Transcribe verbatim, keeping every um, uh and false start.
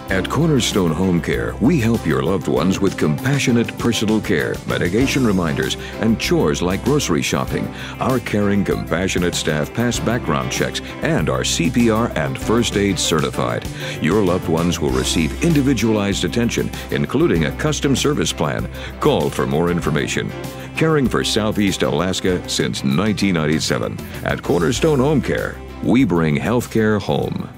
At Cornerstone Home Care, we help your loved ones with compassionate personal care, medication reminders, and chores like grocery shopping. Our caring, compassionate staff pass background checks and are C P R and first aid certified. Your loved ones will receive individualized attention, including a custom service plan. Call for more information. Caring for Southeast Alaska since nineteen ninety-seven. At Cornerstone Home Care, we bring healthcare home.